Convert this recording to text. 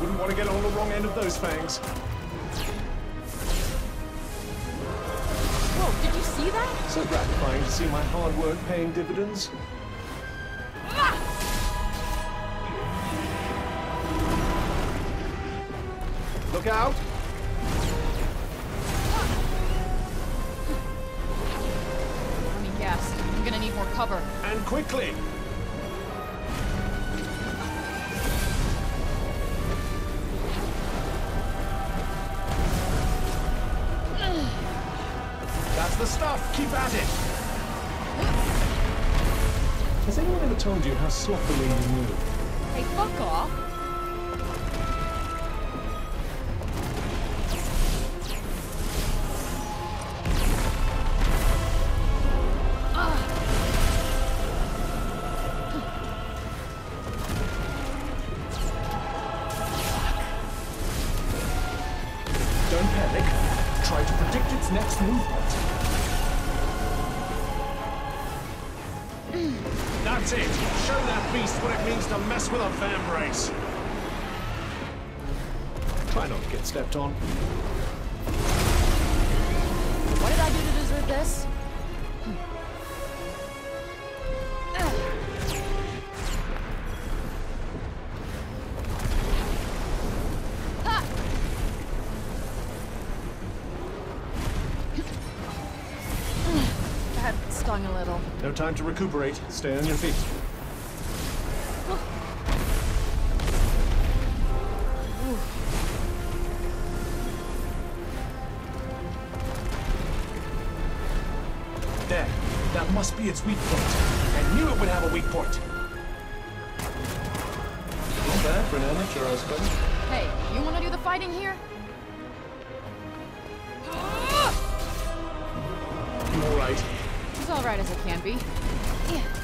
Wouldn't want to get on the wrong end of those fangs. Whoa, did you see that? So gratifying to see my hard work paying dividends. Look out! Let me guess. I'm gonna need more cover. And quickly! That's the stuff! Keep at it! Has anyone ever told you how sloppily you move? Hey, fuck off. Don't panic. Try to predict its next movement. That's it! Show that beast what it means to mess with a vambrace! Try not to get stepped on. What did I do to deserve this? That stung a little. No time to recuperate. Stay on your feet. There. That must be its weak point. I knew it would have a weak point. Not bad for an amateur, I suppose. Hey, you wanna do the fighting here? You all right? As alright as it can be. Yeah.